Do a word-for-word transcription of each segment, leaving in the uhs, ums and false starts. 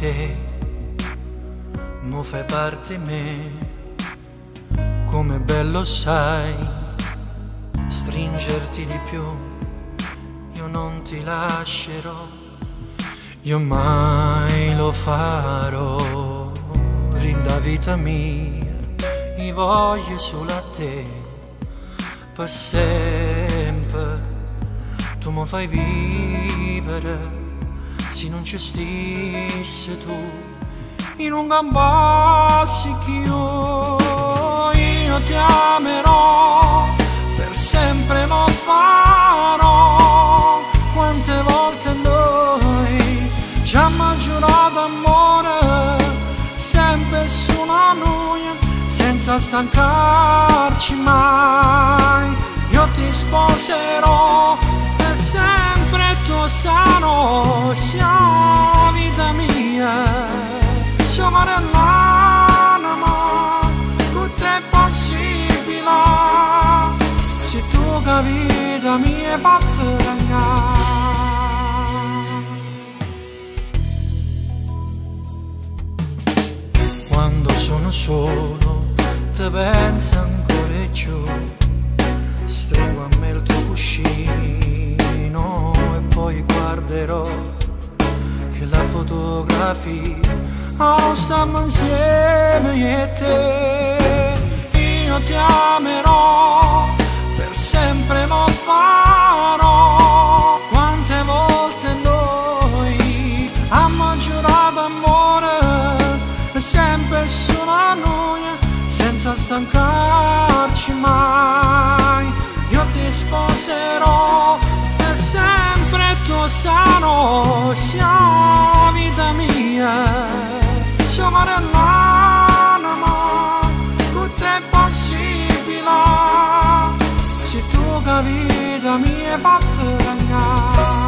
te, mo fai parte di me, come bello sai, stringerti di più, io non ti lascerò, io mai lo farò, rinda vita mia, mi voglio solo a te, per sempre, tu mi fai vivere. Se non ci stessi tu, io non campassi più, io ti amerò, per sempre lo farò. Quante volte noi ci abbiamo giurato amore, sempre su una noi, senza stancarci mai. Io ti sposerò, per sempre tu sarò, sia vita mia, siamo nell'anima, tutto è possibile, se tu che vita mia hai fatto regnare. Quando sono solo, ti penso ancora più, stringo a me il tuo cuscino e poi guarderò che la fotografia oh, stiamo insieme io e te. Io ti amerò, per sempre lo farò. Quante volte noi abbiamo giurato amore, sempre solo a noi, senza stancarci mai. Io ti sposerò, per sempre tu sarò, sia vita mia, siamo nell'anima, tutto è possibile, se tu che vita mia hai fatto regnare.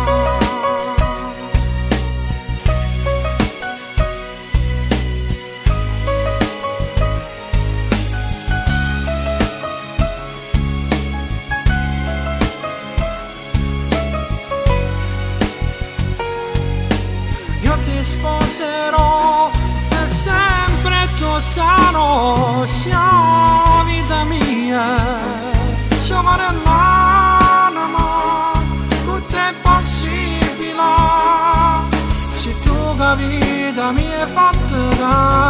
Sposerò, per sempre tu sarò, sia vita mia, siamo nell'anima, tutto è possibile, se tu che vita mi hai fatto da